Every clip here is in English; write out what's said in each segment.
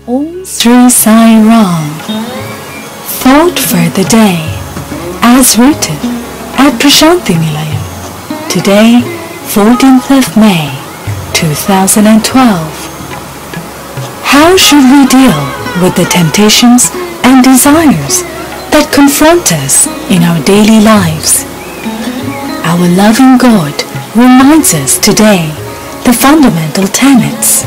Om Sri Sai Ram. Thought for the day, as written at Prashanti Nilayam. Today, 14th of May, 2012. How should we deal with the temptations and desires that confront us in our daily lives? Our loving God reminds us today the fundamental tenets.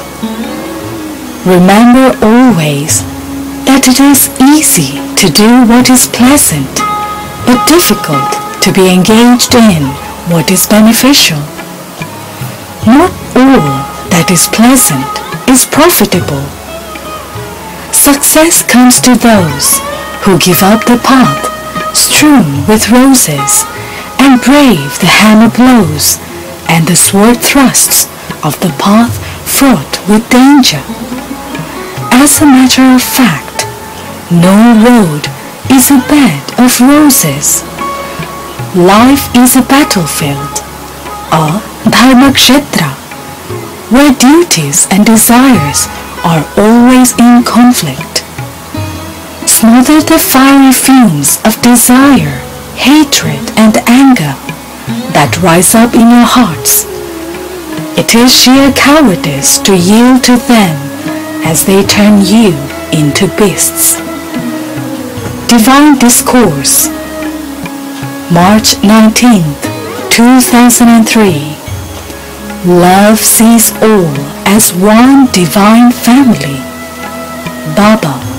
Remember always that it is easy to do what is pleasant, but difficult to be engaged in what is beneficial. Not all that is pleasant is profitable. Success comes to those who give up the path strewn with roses and brave the hammer blows and the sword thrusts of the path fraught with danger. As a matter of fact, no road is a bed of roses. Life is a battlefield, a dharmakshetra, where duties and desires are always in conflict. Smother the fiery fumes of desire, hatred, and anger that rise up in your hearts. It is sheer cowardice to yield to them as they turn you into beasts. Divine Discourse, March 19th, 2003. Love sees all as one divine family. Baba.